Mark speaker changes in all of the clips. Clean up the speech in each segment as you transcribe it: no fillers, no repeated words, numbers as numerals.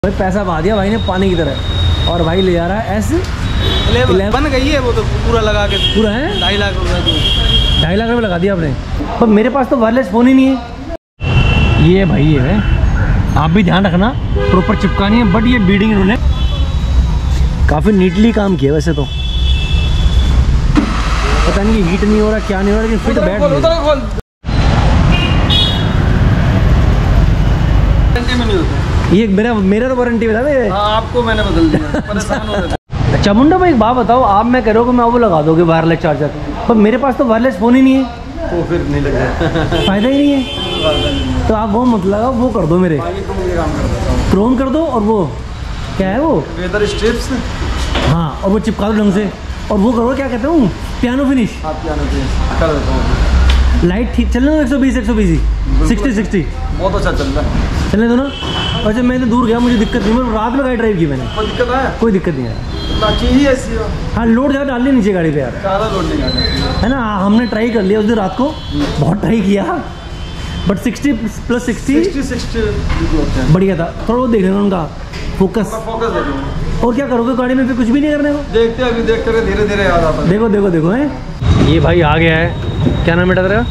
Speaker 1: भाई पैसा बहा दिया भाई ने पानी की तरह, और भाई ले जा रहा है S11
Speaker 2: बन गई है वो तो पूरा लगा के,
Speaker 1: पूरा है
Speaker 2: 2.5 लाख रुपए।
Speaker 1: 2.5 लाख रुपये लगा दिया आपने, पर मेरे पास तो वायरलेस फ़ोन ही नहीं है। ये भाई ये है, आप भी ध्यान रखना, प्रॉपर चिपकानी है। बट ये बीडिंग इन्होंने काफ़ी नीटली काम किया वैसे तो, पता नहीं हीट नहीं हो रहा क्या नहीं हो रहा, लेकिन फिट बैठ गई। ये मेरा तो वारंटी बता दे।
Speaker 2: आपको मैंने बदल दिया, परेशान हो रहे।
Speaker 1: अच्छा मुंडा भाई एक बात बताओ, आप मैं कह रहा हूँ कि मैं वो लगा दोगे वायरलेस चार्जर, पर मेरे पास तो वायरलेस फ़ोन ही नहीं है,
Speaker 2: तो फिर नहीं लगा,
Speaker 1: फ़ायदा ही नहीं है। तो आप वो मत लगाओ, वो कर दो मेरे, क्रोम कर दो, और वो क्या है वो
Speaker 2: वेदर स्ट्रिप्स,
Speaker 1: हाँ, और वो चिपका दो ढंग से, और वो करो क्या कहते हूँ पियानो फिनिश,
Speaker 2: आप पियानो फिनिश कर देता हूँ।
Speaker 1: लाइट ठीक चल रहा है, 120 60
Speaker 2: बहुत अच्छा चल रहा है,
Speaker 1: चलने दो ना। अच्छा मैं तो दूर गया, मुझे दिक्कत नहीं, मैं रात में गाड़ी ड्राइव की मैंने,
Speaker 2: कोई दिक्कत है?
Speaker 1: कोई दिक्कत नहीं है।
Speaker 2: चीज़ ही ऐसी हो,
Speaker 1: हाँ लोड ज़्यादा डालनी नीचे गाड़ी पे यार,
Speaker 2: ज़्यादा लोड नहीं करना
Speaker 1: है ना। हमने ट्राई कर लिया उस दिन रात को, बहुत ट्राई किया, बट 60 + 60 बढ़िया था। थोड़ा वो देख लेना उनका फोकस
Speaker 2: देख।
Speaker 1: और क्या करोगे गाड़ी में, फिर कुछ भी नहीं करने को,
Speaker 2: देखते अभी देखते रहे, धीरे धीरे याद आता है।
Speaker 1: देखो देखो देखो है। ये भाई आ गया है, क्या नाम बेटा तेरा?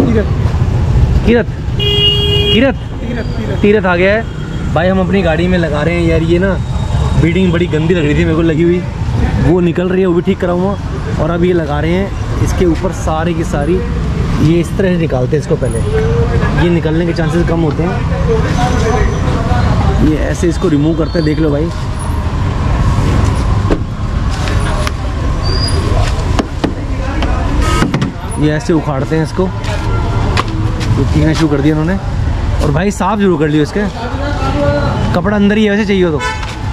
Speaker 1: तीरथ आ गया है भाई। हम अपनी गाड़ी में लगा रहे हैं यार, ये ना बीडिंग बड़ी गंदी लग रही थी मेरे को लगी हुई, वो निकल रही है, वो भी ठीक कराऊंगा। और अब ये लगा रहे हैं इसके ऊपर सारी की सारी, ये इस तरह से निकालते हैं इसको पहले, ये निकलने के चांसेस कम होते हैं। ये ऐसे इसको रिमूव करते हैं, देख लो भाई। ये ऐसे उखाड़ते हैं इसको, ये तीखना शुरू कर दिया उन्होंने। और भाई साफ जरूर कर लियो इसके, कपड़ा अंदर ही है वैसे चाहिए तो।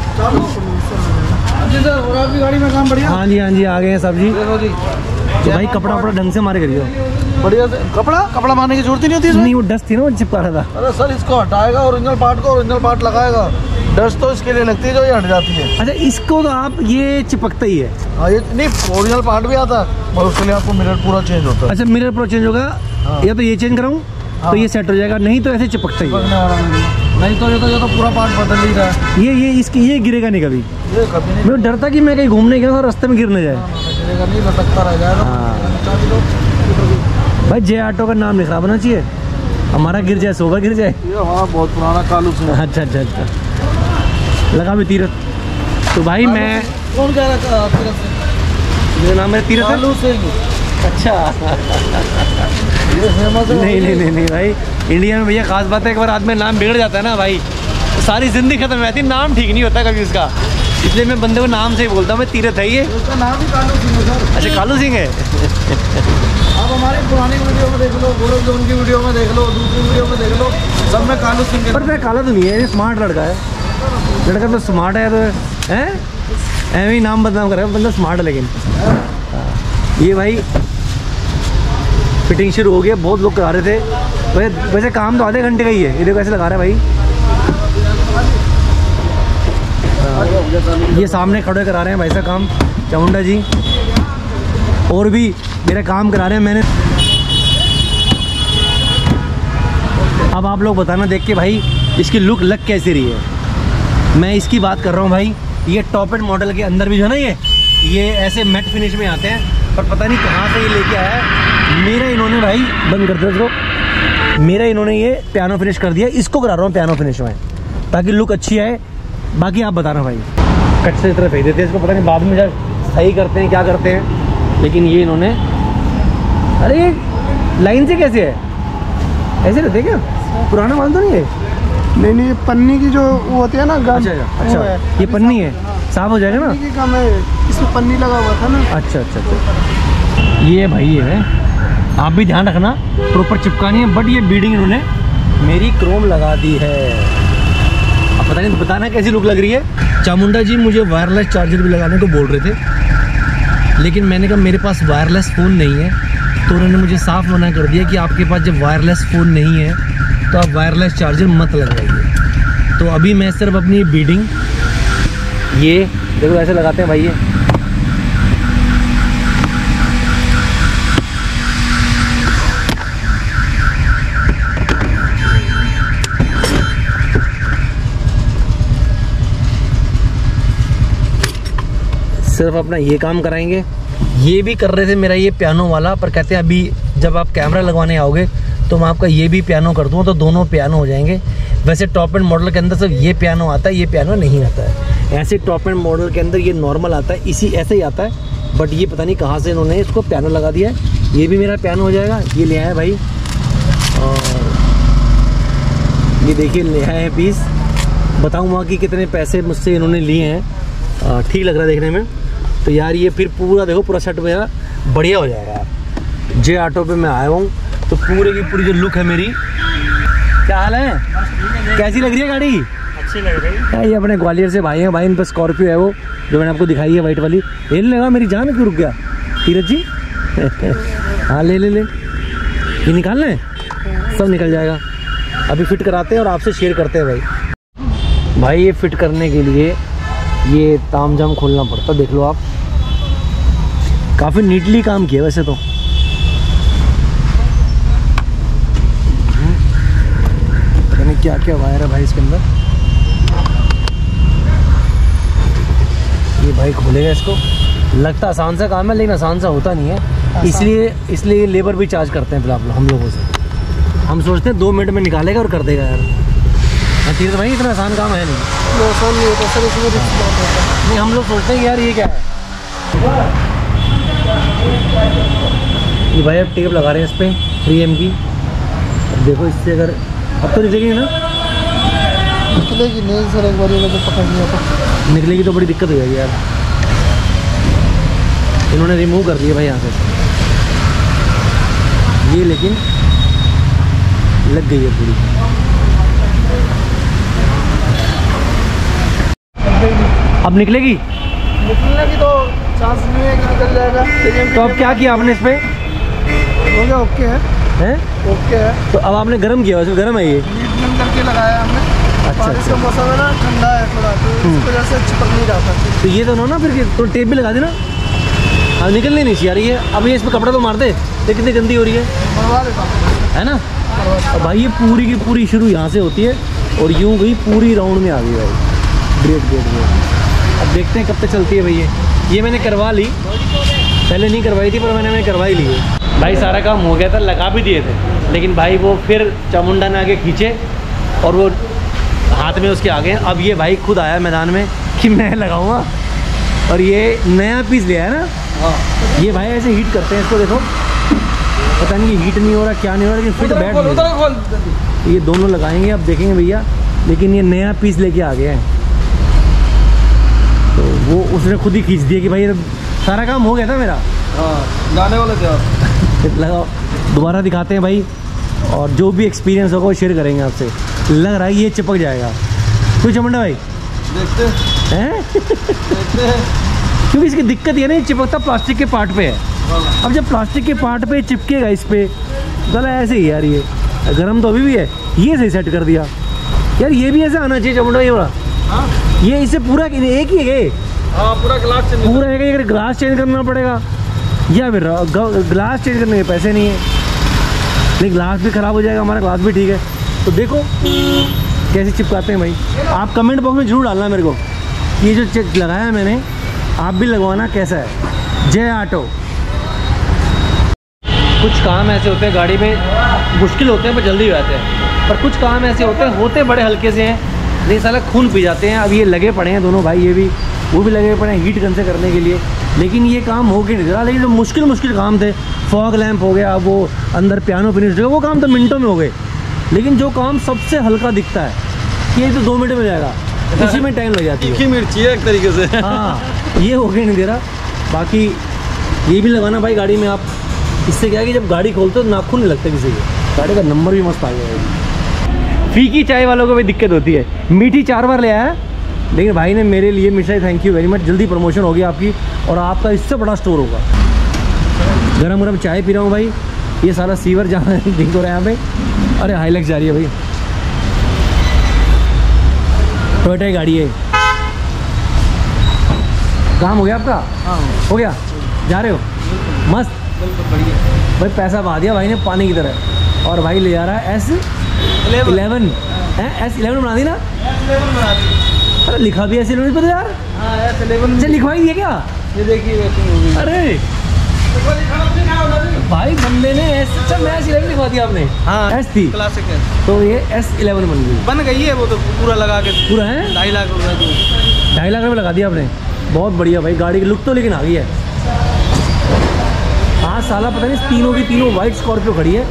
Speaker 2: आपकी गाड़ी में काम बढ़िया।
Speaker 1: हाँ जी आ गए हैं सब जी। तो भाई कपड़ा वपड़ा ढंग से मारे करियो,
Speaker 2: बढ़िया से। कपड़ा मारने की जरूरत ही नहीं होती इसमें।
Speaker 1: नहीं वो डस्ट थी ना, वो चिपका रहा था।
Speaker 2: अरे सर इसको हटाएगा, ओरिजिनल पार्ट को ओरिजिनल पार्ट लगाएगा, डस्ट तो इसके लिए लगती है जो ये हट जाती है।
Speaker 1: अच्छा इसको तो आप ये चिपकता ही है।
Speaker 2: हाँ ये नहीं, ओरिजिनल पार्ट भी आता है, और उसके लिए आपको मिरर पूरा चेंज होता है।
Speaker 1: अच्छा मिरर पूरा चेंज होगा।
Speaker 2: हाँ।
Speaker 1: या तो ये चेंज कराऊँ तो ये सेट हो जाएगा, नहीं तो ऐसे चिपकता ही है।
Speaker 2: नहीं तो ये तो पूरा पार्ट बदल ही रहा है।
Speaker 1: ये गिरेगा नहीं कभी।
Speaker 2: ये कभी नहीं,
Speaker 1: मैं डरता कि मैं कहीं घूमने गया और रास्ते में गिर न जाए।
Speaker 2: गिरेगा नहीं, लटकता रह जाएगा।
Speaker 1: भाई जे ऑटो का नाम नहीं खराब होना चाहिए, हमारा गिर जाए, सोबा गिर जाए।
Speaker 2: हाँ बहुत पुराना कालू सिंह।
Speaker 1: अच्छा लगा भी तीरथ। तो भाई मैं
Speaker 2: कौन कह रहा तीरथ?
Speaker 1: मेरा नाम है तीरथ।
Speaker 2: कालू सिंह।
Speaker 1: अच्छा नहीं भाई, इंडिया में भैया खास बात है, एक बार आदमी नाम बिगड़ जाता है ना भाई, तो सारी जिंदगी खत्म हो जाती है, नाम ठीक नहीं होता कभी उसका। इसलिए मैं बंदे को नाम से ही बोलता हूँ, मैं तीरथ है ये।
Speaker 2: उसका नाम ही कालू सिंह है सर।
Speaker 1: अच्छा कालू सिंह है।
Speaker 2: आप हमारी पुरानी वीडियो में देख लो, गोरख जोन की वीडियो में देख लो, दूसरी वीडियो में देख लो, सब में कालू सिंह।
Speaker 1: पर मैं काला तो नहीं है, स्मार्ट लड़का है, लड़का तो स्मार्ट है, तो है ऐਵੇਂ ही नाम बदनाम करेगा, बंदा स्मार्ट है। लेकिन ये भाई फिटिंग शुरू हो गया, बहुत लोग करा रहे थे, वैसे काम तो आधे घंटे का ही है। ये देखो कैसे लगा रहा है भाई, ये सामने खड़े करा रहे हैं भाई साहब काम, चामुंडा जी, और भी मेरा काम करा रहे हैं मैंने। अब आप लोग बताना देख के भाई इसकी लुक लग कैसी रही है। मैं इसकी बात कर रहा हूँ भाई, ये टॉप एंड मॉडल के अंदर भी जो है ना, ये ऐसे मैट फिनिश में आते हैं, पर पता नहीं कहाँ से ये लेके आया है। मेरा इन्होंने भाई बंद कर दिया इसको, मेरा इन्होंने ये पियानो फिनिश कर दिया, इसको करा रहा हूँ पियानो फिनिश में, ताकि लुक अच्छी आए। बाकी आप बताना भाई, कट से इस तरह फेंक देते हैं इसको, पता नहीं बाद में जब सही करते हैं क्या करते हैं, लेकिन ये इन्होंने, अरे ये लाइन से कैसे है, ऐसे रहते क्या? पुराना माल तो नहीं है?
Speaker 2: नहीं, पन्नी की जो वो होती है ना गम।
Speaker 1: अच्छा ये पन्नी है, साफ हो जाएगा ना?
Speaker 2: पन्नी की गम है, इसमें पन्नी लगा हुआ था ना।
Speaker 1: अच्छा ये भाई ये है, आप भी ध्यान रखना, प्रॉपर चिपकानी है। बट ये बीडिंग इन्होंने मेरी क्रोम लगा दी है, अब पता नहीं बताना कैसी लुक लग रही है। चामुंडा जी मुझे वायरलेस चार्जर भी लगाने को बोल रहे थे, लेकिन मैंने कहा मेरे पास वायरलेस फ़ोन नहीं है, तो उन्होंने मुझे साफ मना कर दिया कि आपके पास जब वायरलेस फ़ोन नहीं है तो आप वायरलेस चार्जर मत लगवाइए। तो अभी मैं सिर्फ अपनी बीडिंग, ये देखो ऐसे लगाते हैं भाई, ये सिर्फ अपना ये काम कराएंगे। ये भी कर रहे थे मेरा ये पियानो वाला, पर कहते हैं अभी जब आप कैमरा लगवाने आओगे तो मैं आपका ये भी पियानो कर दूँगा, तो दोनों पियानो हो जाएंगे। वैसे टॉप एंड मॉडल के अंदर सिर्फ ये पियानो आता है, ये पियानो नहीं आता है। ऐसे टॉप एंड मॉडल के अंदर ये नॉर्मल आता है, इसी ऐसे ही आता है, बट ये पता नहीं कहाँ से इन्होंने इसको पियानो लगा दिया है। ये भी मेरा पियानो हो जाएगा। ये ले आया भाई, और ये देखिए ले आए हैं पीस। बताऊँगा कि कितने पैसे मुझसे इन्होंने लिए हैं। ठीक लग रहा है देखने में। तो यार ये फिर पूरा देखो, पूरा सेट मेरा बढ़िया हो जाएगा यार। जे ऑटो पे मैं आया हूँ तो पूरे की पूरी जो लुक है मेरी। क्या हाल है, कैसी लग रही है गाड़ी?
Speaker 3: अच्छी लग रही है।
Speaker 1: ये अपने ग्वालियर से भाई हैं भाई, इन पर स्कॉर्पियो है वो जो मैंने आपको दिखाई है वाइट वाली। ये लगा मेरी जान क्यों रुक गया तीरथ जी? हाँ ले ले ले, ये निकालना है, सब निकल जाएगा। अभी फिट कराते हैं और आपसे शेयर करते हैं भाई। भाई ये फिट करने के लिए ये तामझाम खोलना पड़ता, देख लो आप। काफ़ी नीटली काम किया वैसे तो। पता नहीं क्या क्या वायर है भाई इसके अंदर। ये भाई खोलेगा इसको। लगता आसान सा काम है लेकिन आसान सा होता नहीं है, इसलिए लेबर भी चार्ज करते हैं फिलहाल हम लोगों से। हम सोचते हैं 2 मिनट में निकालेगा और कर देगा यार। ठीक है भाई, इतना आसान काम है नहीं।
Speaker 2: आसान नहीं होता सर, इसमें रिस्क बहुत होता है।
Speaker 1: नहीं, हम लोग सोचते हैं कि यार ये क्या है। ये भाई अब टेप लगा रहे हैं इस पर 3M की। अब देखो इससे अगर अब तो निकलेगी ना,
Speaker 2: निकलेगी नहीं सर, एक बार अगर पकड़ लिया तो
Speaker 1: निकलेगी तो बड़ी दिक्कत हो जाएगी यार। इन्होंने रिमूव कर दिया भाई यहाँ से ये, लेकिन लग गई है पूरी। अब निकलेगी?
Speaker 2: निकलने की तो चांस नहीं है कि निकल जाएगा।
Speaker 1: तो अब क्या किया आपने इस पे?
Speaker 2: हो गया, ओके है,
Speaker 1: हैं?
Speaker 2: ओके है।
Speaker 1: तो अब आपने गर्म किया, उसमें गर्म है ये?
Speaker 2: मीडियम करके लगाया हमने।
Speaker 1: अच्छा,
Speaker 2: बारिश का मौसम है ना, ठंडा है थोड़ा, तो इस वजह से चिपक नहीं जाता।
Speaker 1: तो ये दोनों ना फिर तो टेप भी लगा देना। अब निकलने नहीं चाहिए रही है। अब ये इस पर कपड़ा तो मार दे, ये कितनी गंदी हो रही है,
Speaker 2: मरवा देता
Speaker 1: है ना? अब भाई ये पूरी की पूरी शुरू यहाँ से होती है और यूँ गई पूरी राउंड में आ गई भाई। Great great great. अब देखते हैं कब तक चलती है भैया। ये मैंने करवा ली, पहले नहीं करवाई थी पर मैंने करवा ही ली है भाई। सारा काम हो गया था, लगा भी दिए थे, लेकिन भाई वो फिर चामुंडा ने आगे खींचे और वो हाथ में उसके आ गए। अब ये भाई खुद आया मैदान में कि मैं लगाऊंगा, और ये नया पीस लिया है ना। हाँ, ये भाई ऐसे हीट करते हैं इसको, देखो पता नहीं हीट नहीं हो रहा क्या नहीं हो रहा, लेकिन फिट बैठ। ये दोनों लगाएंगे, अब देखेंगे भैया। लेकिन ये नया पीस लेके आ गया है, तो वो उसने खुद ही खींच दिया कि भाई सारा काम हो गया था मेरा।
Speaker 2: हाँ, जाने वाले थे आप।
Speaker 1: लगाओ, दोबारा दिखाते हैं भाई, और जो भी एक्सपीरियंस होगा वो शेयर करेंगे आपसे। लग रहा है ये चिपक जाएगा कोई चमुंडा भाई,
Speaker 2: देखते
Speaker 1: हैं?
Speaker 2: देखते हैं।
Speaker 1: क्योंकि इसकी दिक्कत ये नहीं, चिपकता प्लास्टिक के पार्ट पे है। अब जब प्लास्टिक के पार्ट पे चिपकेगा इस पे, गला ऐसे ही यार। ये गर्म तो अभी भी है, ये सही सेट कर दिया यार। ये भी ऐसा आना चाहिए चमुंडा, ये वाला।
Speaker 2: हाँ,
Speaker 1: ये इससे पूरा एक ही है।
Speaker 2: हाँ, पूरा ग्लास चेंज,
Speaker 1: पूरा एक ही। ग्लास चेंज करना पड़ेगा या फिर ग्लास चेंज करने के पैसे नहीं है, लेकिन ग्लास भी ख़राब हो जाएगा, हमारा ग्लास भी ठीक है। तो देखो कैसे चिपकाते हैं भाई। आप कमेंट बॉक्स में जरूर डालना मेरे को, ये जो लगाया है मैंने, आप भी लगवाना कैसा है। जय ऑटो। कुछ काम ऐसे होते हैं गाड़ी में, मुश्किल होते हैं पर जल्दी हो जाते हैं, पर कुछ काम ऐसे होते बड़े हल्के से हैं, लेकिन साला खून पी जाते हैं। अब ये लगे पड़े हैं दोनों भाई, ये भी वो भी लगे पड़े हैं हीट गन से करने के लिए, लेकिन ये काम हो के नहीं रहा। लेकिन जो मुश्किल काम थे, फॉग लैंप हो गया, वो अंदर पियानो फिनिश हो गया, वो काम तो मिनटों में हो गए। लेकिन जो काम सबसे हल्का दिखता है, ये तो 2 मिनट में जाएगा, उसी में टाइम लग जाती है।
Speaker 2: मिर्ची है एक तरीके से।
Speaker 1: हाँ, ये हो गया नहीं दे रहा। बाकी ये भी लगाना भाई गाड़ी में आप। इससे क्या है कि जब गाड़ी खोलते हो नाखून नहीं लगता किसी के। गाड़ी का नंबर भी मस्त आ गया। फीकी चाय वालों को भी दिक्कत होती है, मीठी 4 बार ले आया, लेकिन भाई ने मेरे लिए मिठाई, थैंक यू वेरी मच। जल्दी प्रमोशन होगी आपकी और आपका इससे बड़ा स्टोर होगा। गरम गरम चाय पी रहा हूँ भाई। ये सारा सीवर जहाँ ड्रिंक हो रहा है यहाँ पे। अरे हाईलैक्स जा रही है भाई, टोयोटा की गाड़ी है। काम हो गया आपका?
Speaker 2: हाँ,
Speaker 1: हो गया, जा रहे हो? मस्त,
Speaker 2: बिल्कुल बढ़िया
Speaker 1: भाई। पैसा बहा दिया भाई ने पानी की तरह, और भाई ले जा रहा है S11 है। S11 बना दी ना?
Speaker 2: S11 बना दी।
Speaker 1: अरे लिखा भी S11 पे तो यार।
Speaker 2: हाँ, S11
Speaker 1: अच्छा लिखवाई दिया क्या?
Speaker 2: ये देखिए वेटिंग हो गई।
Speaker 1: अरे भाई बंदे ने अच्छा मैं S11 दिखा दिया आपने।
Speaker 2: हाँ
Speaker 1: S थी
Speaker 2: क्लासिक है,
Speaker 1: तो ये S11
Speaker 2: बन गई है वो तो पूरा लगा के
Speaker 1: पूरा है
Speaker 2: 2.5 लाख रुपए तो
Speaker 1: 2.5 लाख में लगा दिया आपने। बहुत बढ़िया भाई, गाड़ी की लुक तो लेकिन आ गई है। आज साला पता नहीं तीनों की तीनों वाइट स्कॉर्पियो खड़ी है।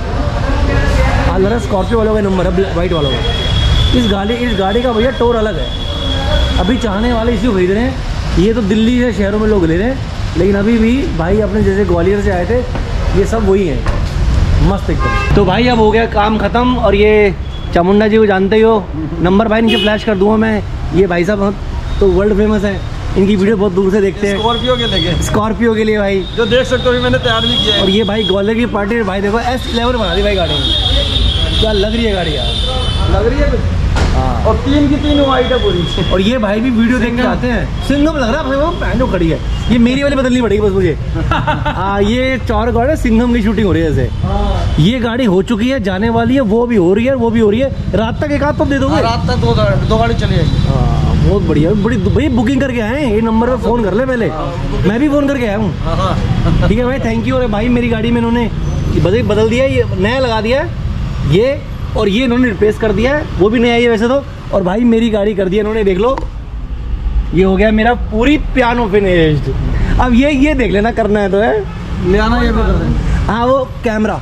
Speaker 1: आज लग रहा है स्कॉर्पियो वालों का नंबर है, वाइट वालों का। इस गाड़ी का भैया टोर अलग है। अभी चाहने वाले इसी को खरीद रहे हैं। ये तो दिल्ली से शहरों में लोग ले रहे हैं, लेकिन अभी भी भाई अपने जैसे ग्वालियर से आए थे ये सब वही हैं, मस्त एकदम। तो भाई अब हो गया काम ख़त्म। और ये चामुंडा जी को जानते ही हो, नंबर भाई नीचे फ्लैश कर दूँगा मैं। ये भाई साहब तो वर्ल्ड फेमस है, इनकी वीडियो बहुत दूर से देखते हैं।
Speaker 2: स्कॉर्पियो के लिए,
Speaker 1: स्कॉर्पियो के लिए भाई
Speaker 2: जो देख सकते हो मैंने तैयार भी किया है।
Speaker 1: और ये भाई ग्वालियर की पार्टी भाई देखो S11 बना दी भाई गाड़ी में। क्या लग रही है गाड़ी यार,
Speaker 2: लग रही है कुछ।
Speaker 1: हाँ
Speaker 2: और 3 की 3 वाइट है पूरी।
Speaker 1: और ये भाई भी वीडियो देख के आते हैं। सिंघम लग रहा है वो पहन जो खड़ी है। ये मेरी वाली बदलनी पड़ेगी बस मुझे। हाँ ये 4 गाड़ी सिंघम की शूटिंग हो रही है जैसे। ये गाड़ी हो चुकी है, जाने वाली है, वो भी हो रही है, वो भी हो रही है। रात तक एक आध तो दे दोगे?
Speaker 2: रात तक 2 गाड़ी चली जाएगी।
Speaker 1: हाँ बहुत बढ़िया, बड़ी भाई बुकिंग करके आए हैं। ये नंबर पे फ़ोन कर ले पहले, मैं भी फ़ोन करके आया हूँ। ठीक है भाई, थैंक यू। और भाई मेरी गाड़ी में इन्होंने बदल दिया, ये नया लगा दिया है ये, और ये इन्होंने रिप्लेस कर दिया है, वो भी नया ही है वैसे तो। और भाई मेरी गाड़ी कर दी है इन्होंने, देख लो ये हो गया मेरा पूरी पियानो फिनिश्ड। अब ये देख लेना, करना है तो है
Speaker 2: ले आना ये भी कर दें।
Speaker 1: हाँ वो कैमरा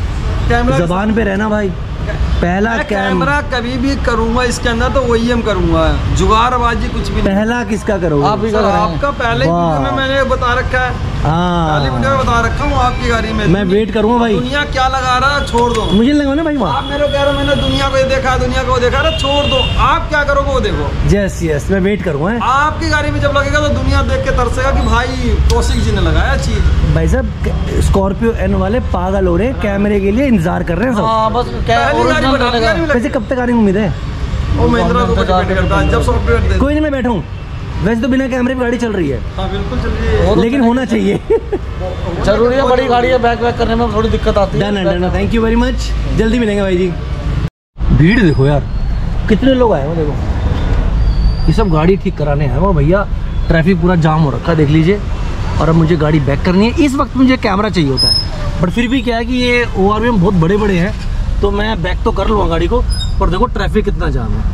Speaker 1: जबान पे रहना भाई। पहला
Speaker 2: कैमरा कभी भी करूंगा इसके अंदर तो वही हम करूंगा, जुगाड़बाजी कुछ भी नहीं।
Speaker 1: पहला किसका करोगे?
Speaker 2: आप ही का आपका पहले वीडियो में मैंने बता रखा है। पहले वीडियो में बता रखा हूँ आपकी गाड़ी में।
Speaker 1: मैं वेट करूंगा भाई।
Speaker 2: दुनिया क्या लगा रहा है छोड़ दो,
Speaker 1: मुझे लगा ना भाई वहाँ
Speaker 2: आप मेरे कह रहे हो मैंने दुनिया को देखा, दुनिया को देखा रहा, छोड़ दो। आप क्या करोगे वो देखो।
Speaker 1: यस मैं वेट करूँगा।
Speaker 2: आपकी गाड़ी में जब लगेगा तो दुनिया देख के तरसेगा कि भाई कौशिक जी ने लगाया चीज।
Speaker 1: भाई साहब स्कॉर्पियो एन वाले पागल हो रहे हैं, कैमरे के लिए इंतजार कर रहे हैं सब।
Speaker 2: हाँ बस
Speaker 1: वैसे कब तक आने की उम्मीद है?
Speaker 2: वो महिंद्रा को डिपेंड करता है, जब सॉफ्टवेयर दे।
Speaker 1: कोई नहीं मैं बैठा हूँ, वैसे तो बिना कैमरे की गाड़ी चल रही है।
Speaker 2: हाँ बिल्कुल चल रही है,
Speaker 1: लेकिन होना चाहिए।
Speaker 2: जरूरी है, बड़ी गाड़ी है, बैक करने में थोड़ी दिक्कत आती है।
Speaker 1: Done, thank you very much, जल्दी मिलेंगे भाई जी। भीड़ देखो यार, कितने लोग आए हो देखो। ये सब गाड़ी ठीक कराने आए हो भैया। ट्रैफिक पूरा जाम हो रखा है, देख लीजिए। और अब मुझे गाड़ी बैक करनी है। इस वक्त मुझे कैमरा चाहिए होता है, बट फिर भी क्या है कि ये ORVM बहुत बड़े बड़े हैं, तो मैं बैक तो कर लूँगा गाड़ी को। पर देखो ट्रैफिक कितना जाम है।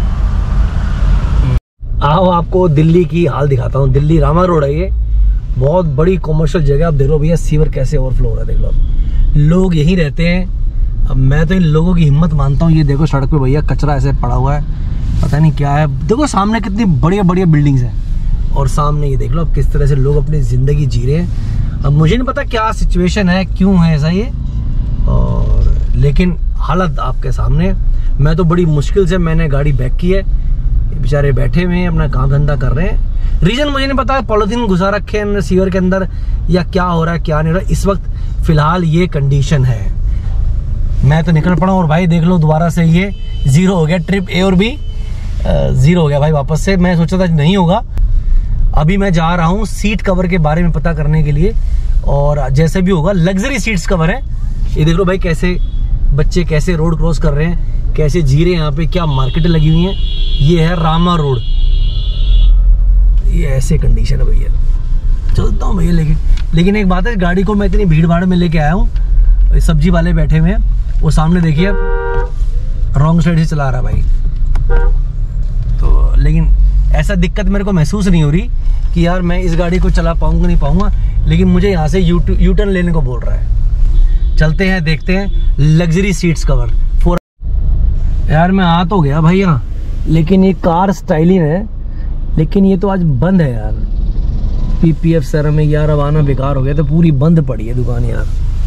Speaker 1: आओ आपको दिल्ली की हाल दिखाता हूँ। दिल्ली रामा रोड है ये, बहुत बड़ी कॉमर्शियल जगह। अब देख लो भैया सीवर कैसे ओवरफ्लो हो रहा है, देख लो लोग यहीं रहते हैं। अब मैं तो इन लोगों की हिम्मत मानता हूँ। ये देखो सड़क पे भैया कचरा ऐसे पड़ा हुआ है, पता नहीं क्या है। देखो सामने कितनी बढ़िया बढ़िया बिल्डिंग्स हैं, और सामने ये देख लो अब किस तरह से लोग अपनी ज़िंदगी जी रहे हैं। अब मुझे नहीं पता क्या सिचुएशन है, क्यों है ऐसा ये, और लेकिन हालत आपके सामने। मैं तो बड़ी मुश्किल से मैंने गाड़ी बैक की है। बेचारे बैठे हुए हैं, अपना काम धंधा कर रहे हैं। रीज़न मुझे नहीं पता, पॉलिथीन घुसा रखे हैं सीवर के अंदर, या क्या हो रहा है क्या नहीं हो रहा है। इस वक्त फ़िलहाल ये कंडीशन है। मैं तो निकल पड़ा, और भाई देख लो दोबारा से ये 0 हो गया। ट्रिप A और B 0 हो गया भाई वापस से। मैं सोचा था नहीं होगा। अभी मैं जा रहा हूँ सीट कवर के बारे में पता करने के लिए, और जैसे भी होगा लग्जरी सीट्स कवर है। ये देख लो भाई कैसे बच्चे कैसे रोड क्रॉस कर रहे हैं, कैसे जी रहे हैं। यहाँ पे क्या मार्केटें लगी हुई हैं। ये है रामा रोड, ये ऐसे कंडीशन है भैया। चलता हूँ भैया, लेकिन एक बात है, गाड़ी को मैं इतनी भीड़ भाड़ में लेके आया हूँ। सब्जी वाले बैठे हुए हैं, वो सामने देखिए रॉन्ग साइड से चला रहा भाई। तो लेकिन ऐसा दिक्कत मेरे को महसूस नहीं हो रही कि यार मैं इस गाड़ी को चला पाऊंगा नहीं पाऊंगा, लेकिन मुझे यहाँ से यू टर्न लेने को बोल रहा है। चलते हैं, देखते हैं लग्जरी सीट्स कवर। यार मैं आ तो गया भाई यहाँ, लेकिन ये कार स्टाइलिंग है, लेकिन ये तो आज बंद है यार। PPF सर में यार अब आना बेकार हो गया, तो पूरी बंद पड़ी है दुकान यार।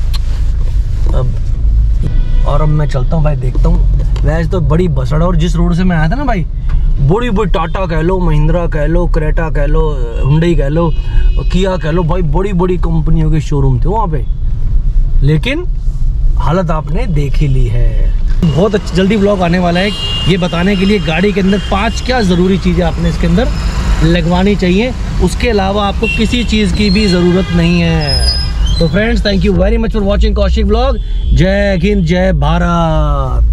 Speaker 1: अब मैं चलता हूँ भाई, देखता हूँ। वैसे तो बड़ी बसड़, और जिस रोड से मैं आया था ना भाई, बड़ी बड़ी टाटा कह लो, महिंद्रा कह लो, क्रेटा कह लो, हुंडई कह लो, किया कह लो, भाई बड़ी बड़ी कंपनियों के शोरूम थे वहाँ पे। लेकिन हालत आपने देख ही ली है। बहुत जल्दी ब्लॉग आने वाला है ये बताने के लिए गाड़ी के अंदर 5 क्या ज़रूरी चीज़ें आपने इसके अंदर लगवानी चाहिए। उसके अलावा आपको किसी चीज़ की भी ज़रूरत नहीं है। तो friends, thank you very much for watching Kaushik blog. जय हिंद, जय भारत।